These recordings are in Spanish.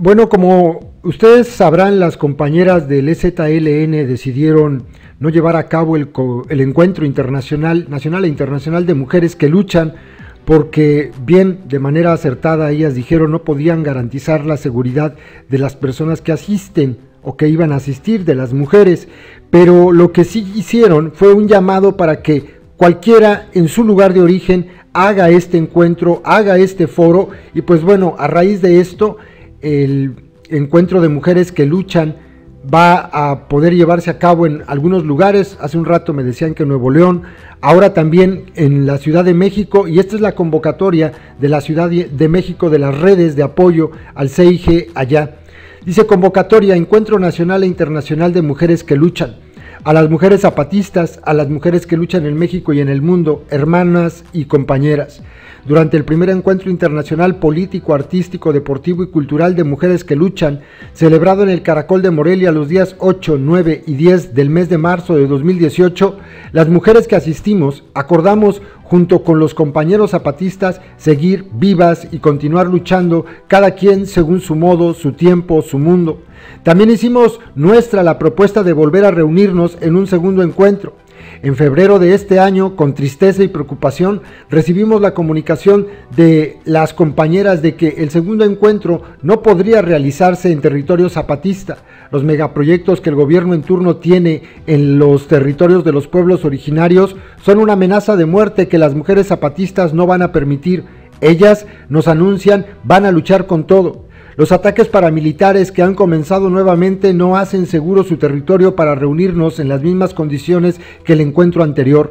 Bueno, como ustedes sabrán, las compañeras del EZLN decidieron no llevar a cabo el encuentro nacional e internacional de mujeres que luchan porque, bien, de manera acertada, ellas dijeron no podían garantizar la seguridad de las personas que asisten o que iban a asistir, de las mujeres, pero lo que sí hicieron fue un llamado para que cualquiera en su lugar de origen haga este encuentro, haga este foro, y pues bueno, a raíz de esto, el encuentro de mujeres que luchan va a poder llevarse a cabo en algunos lugares. Hace un rato me decían que en Nuevo León, ahora también en la Ciudad de México, y esta es la convocatoria de la Ciudad de México de las redes de apoyo al CIG allá. Dice: convocatoria, Encuentro Nacional e Internacional de Mujeres que Luchan. A las mujeres zapatistas, a las mujeres que luchan en México y en el mundo, hermanas y compañeras. Durante el primer encuentro internacional político, artístico, deportivo y cultural de mujeres que luchan, celebrado en el Caracol de Morelia los días 8, 9 y 10 del mes de marzo de 2018, las mujeres que asistimos acordamos, junto con los compañeros zapatistas, seguir vivas y continuar luchando, cada quien según su modo, su tiempo, su mundo. También hicimos nuestra la propuesta de volver a reunirnos en un segundo encuentro. En febrero de este año, con tristeza y preocupación, recibimos la comunicación de las compañeras de que el segundo encuentro no podría realizarse en territorio zapatista. Los megaproyectos que el gobierno en turno tiene en los territorios de los pueblos originarios son una amenaza de muerte que las mujeres zapatistas no van a permitir. Ellas nos anuncian, van a luchar con todo. Los ataques paramilitares que han comenzado nuevamente no hacen seguro su territorio para reunirnos en las mismas condiciones que el encuentro anterior.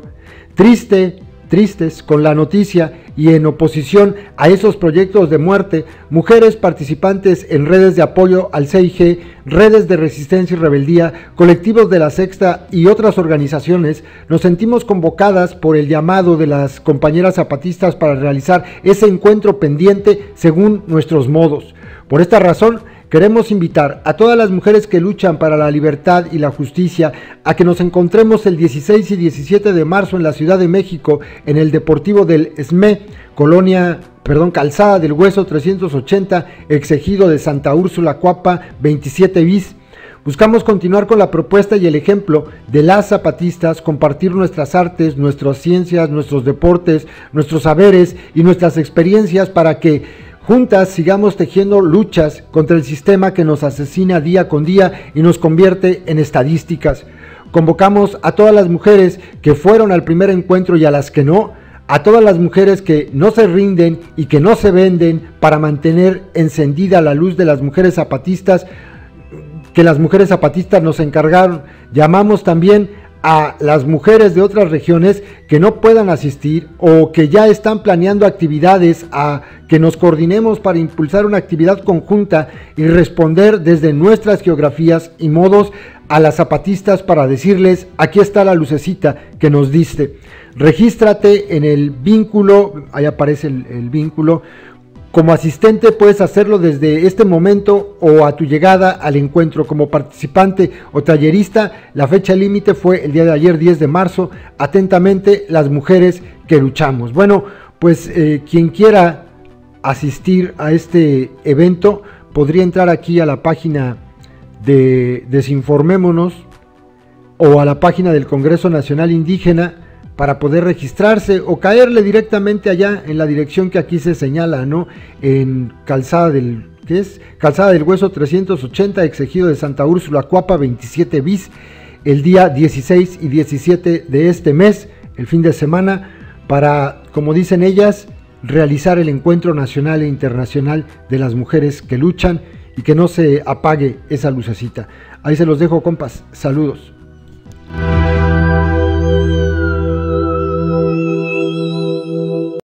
Tristes con la noticia y en oposición a esos proyectos de muerte, mujeres participantes en redes de apoyo al CIG, redes de resistencia y rebeldía, colectivos de la Sexta y otras organizaciones, nos sentimos convocadas por el llamado de las compañeras zapatistas para realizar ese encuentro pendiente según nuestros modos. Por esta razón, queremos invitar a todas las mujeres que luchan para la libertad y la justicia a que nos encontremos el 16 y 17 de marzo en la Ciudad de México, en el Deportivo del SME, Calzada del Hueso 380, Exegido de Santa Úrsula, Cuapa 27 bis. Buscamos continuar con la propuesta y el ejemplo de las zapatistas, compartir nuestras artes, nuestras ciencias, nuestros deportes, nuestros saberes y nuestras experiencias para que juntas sigamos tejiendo luchas contra el sistema que nos asesina día con día y nos convierte en estadísticas. Convocamos a todas las mujeres que fueron al primer encuentro y a las que no, a todas las mujeres que no se rinden y que no se venden, para mantener encendida la luz de las mujeres zapatistas, que las mujeres zapatistas nos encargaron. Llamamos también a las mujeres de otras regiones que no puedan asistir o que ya están planeando actividades, a que nos coordinemos para impulsar una actividad conjunta y responder desde nuestras geografías y modos a las zapatistas para decirles: aquí está la lucecita que nos diste. Regístrate en el vínculo, ahí aparece el vínculo. Como asistente puedes hacerlo desde este momento o a tu llegada al encuentro. Como participante o tallerista, la fecha límite fue el día de ayer, 10 de marzo. Atentamente, las mujeres que luchamos. Bueno, pues quien quiera asistir a este evento podría entrar aquí a la página de Desinformémonos o a la página del Congreso Nacional Indígena para poder registrarse o caerle directamente allá en la dirección que aquí se señala, ¿no? En Calzada del Hueso 380, Exegido de Santa Úrsula, Cuapa 27 bis, el día 16 y 17 de este mes, el fin de semana, para, como dicen ellas, realizar el encuentro nacional e internacional de las mujeres que luchan y que no se apague esa lucecita. Ahí se los dejo, compas. Saludos.